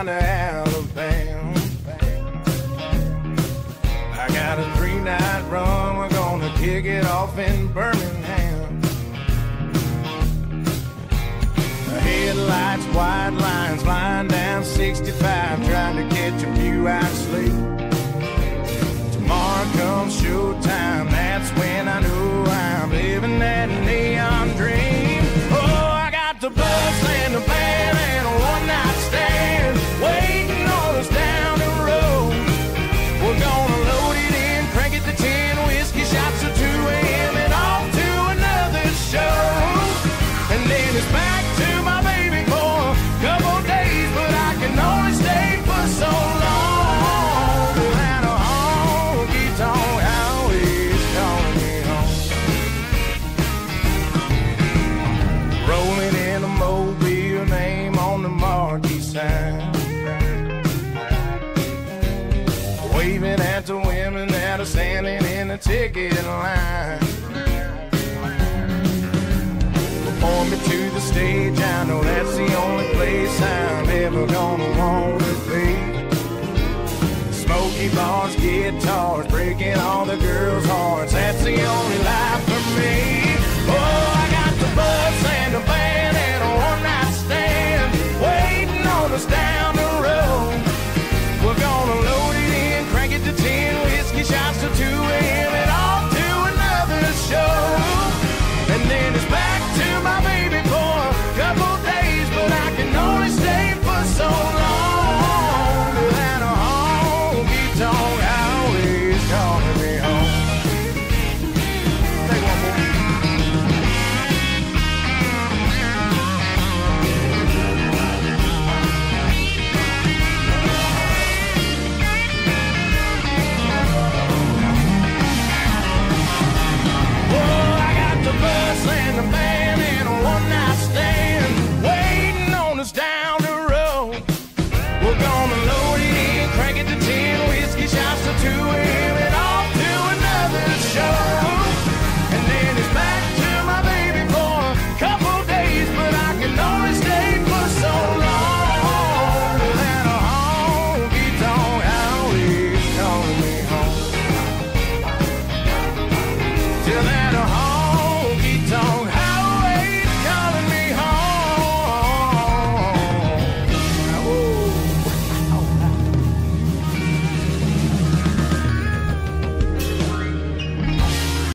down to Alabama. I got a 3-night run, we're gonna kick it off in Birmingham. Headlights, white lines, flying down 65, trying to catch a few hours sleep. Tomorrow comes showtime, that's when I know I'm living that neon dream. Oh, I got the bus and the band and a one-night stand waiting on us down the road. We're gonna load it in, crank it to 10 whiskey shots till 2 a.m. and off to another show. And then it's back to my baby for a couple days, but I can only stay for so long. And a honky-tonk highway's calling me home. Rolling in a Mobile, name on the marquee sign, waving at the women that are standing in the ticket line. Before me to the stage, I know that's the only place I'm ever gonna want to be. Smoky bars, guitars, breaking all the girls' hearts, that's the only life for me. Oh, I got the buzz